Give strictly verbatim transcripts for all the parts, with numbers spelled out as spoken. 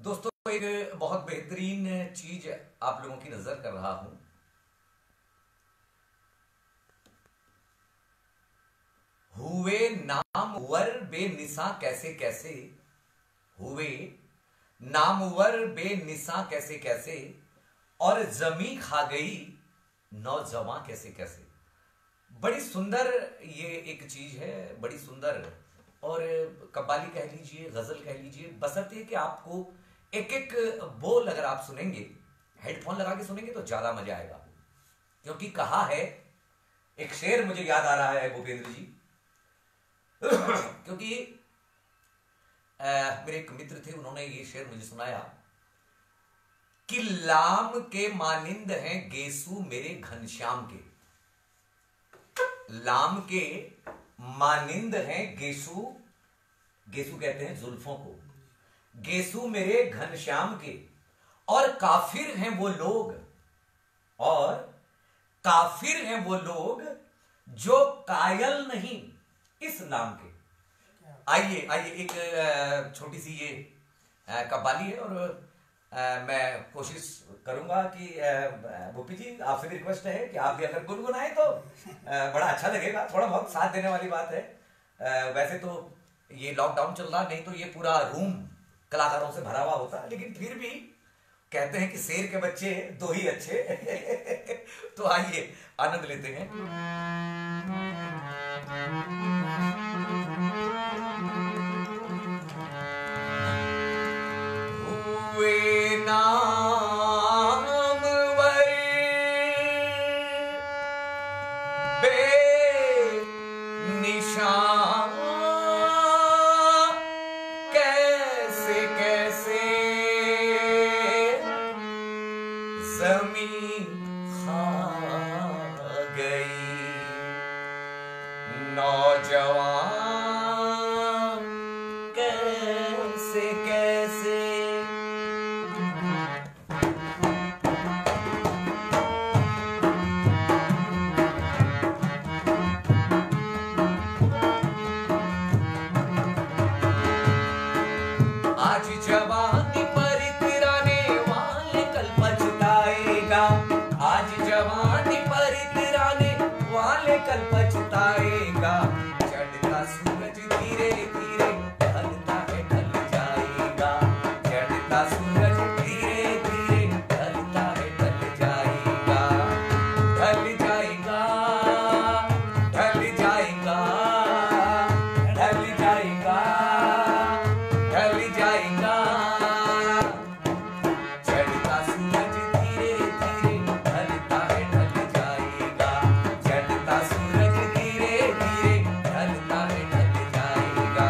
दोस्तों, एक बहुत बेहतरीन चीज आप लोगों की नजर कर रहा हूं। हुए नामवर बेनिसा कैसे कैसे, हुए नामवर बेनिसा कैसे कैसे, और जमी खा गई नौजवान कैसे कैसे। बड़ी सुंदर ये एक चीज है, बड़ी सुंदर, और कव्वाली कह लीजिए, गजल कह लीजिए, बशर्ते कि आपको एक एक बोल अगर आप सुनेंगे, हेडफोन लगा के सुनेंगे तो ज्यादा मजा आएगा। क्योंकि कहा है, एक शेर मुझे याद आ रहा है भूपेंद्र जी क्योंकि आ, मेरे एक मित्र थे, उन्होंने ये शेर मुझे सुनाया कि लाम के मानिंद हैं गेसू मेरे घनश्याम के, लाम के मानिंद हैं गेसू, गेसू कहते हैं जुल्फों को, गेसू मेरे घनश्याम के, और काफिर हैं वो लोग, और काफिर हैं वो लोग जो कायल नहीं इस नाम के। आइए आइए एक छोटी सी ये कव्वाली है, और मैं कोशिश करूंगा कि भूपी जी आपसे भी रिक्वेस्ट है कि आप भी अगर गुनगुनाए तो बड़ा अच्छा लगेगा, थोड़ा बहुत साथ देने वाली बात है। वैसे तो ये लॉकडाउन चल रहा, नहीं तो ये पूरा रूम कलाकारों से भरा हुआ होता, लेकिन फिर भी कहते हैं कि शेर के बच्चे दो ही अच्छे तो आइए आनंद लेते हैं। हुए नामवर बेनिशान कैसे कैसे, ज़मीं खा गई नौजवान कैसे कैसे। आज जवानी पर इतराने वाले कल पछताएगा, आज जवानी पर इतराने वाले कल पछताएगा। चढ़ता सूरज धीरे धीरे ढलता है ढल जाएगा, चढ़ता सूरज धीरे धीरे ढलता है ढल जाएगा, ढल जाएगा ढल जाएगा ढल जाएगा ढल जाएगा। चढ़ता सूरज धीरे धीरे ढलता है ढल जाएगा, चढ़ता सूरज धीरे धीरे ढलता है ढल जाएगा।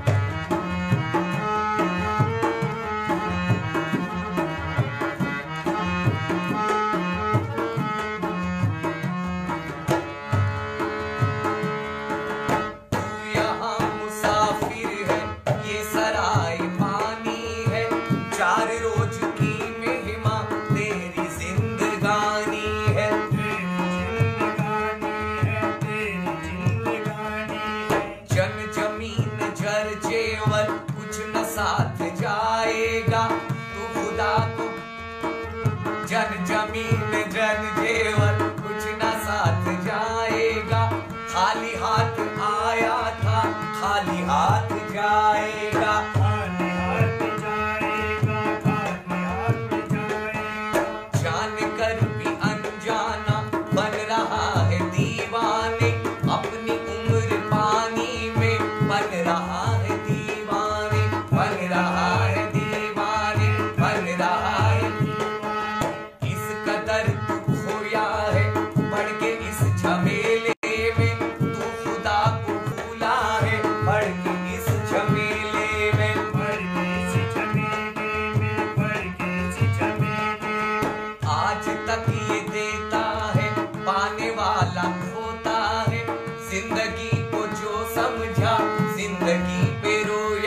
तू यहाँ मुसाफिर है, ये सराय पानी है, चार रोज की महिमा तेरी जिंदगानी है, जन जमीन जर जेवर कुछ न साथ जाएगा, तू खुदा को जन जमीन जन जेवर कुछ न साथ जाएगा। खाली हाथ आया था खाली हाथ जाएगा, खाली हाथ जाएगा, खाली हाथ जाएगा। जान कर भी अनजाना बन रहा है दीवाने, अपनी उम्र पानी में बन रहा है दीवाने, बन रहा है दीवाने, बन रहा है। इस कदर तू खोया है बढ़ के इस झमेले में, तू खुदा को भूला है बढ़ के इस झमेले में। बढ़ के इस झमेले में, बढ़ के इस झमेले में। आज तक ये देता है पाने वाला खोता है, जिंदगी को जो समझा जिंदगी पे रोया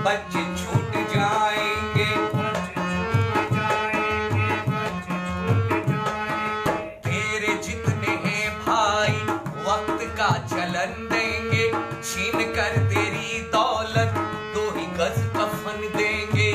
बच्चे छूट जाएंगे, तेरे जितने हैं भाई वक्त का चलन देंगे, छीन कर तेरी दौलत दो ही गज कफन देंगे।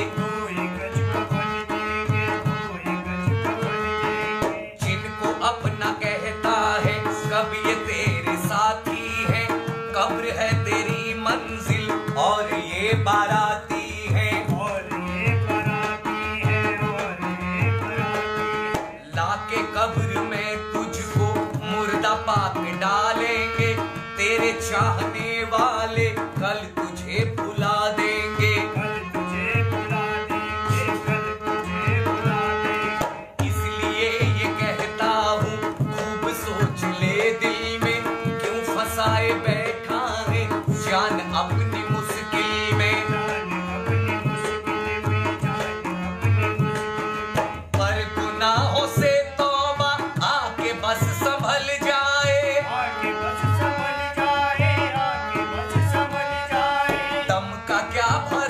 जिनको अपना कहता है कब ये तेरे साथी है, कब्र है तेरी मंजिल और ये बाराती है, और ये बाराती है, और ये बाराती। लाके कब्र में तुझको मुर्दा पाक डालेंगे, तेरे चाहने वाले कल तुझे भुला देंगे, कल तुझे बुला देंगे, कल तुझे बुला देंगे। इसलिए ये कहता हूँ खूब सोच ले दिल में, क्यों फंसाए बैठा है जान अपनी मुश्किल में। जान अपनी मुश्किल में, जान अपनी मुश्किल में। पर गुनाहों से तौबा आके बस संभल जाए, आगे बस संभल जाए, आगे बस संभल जाए। दम का क्या भरोसा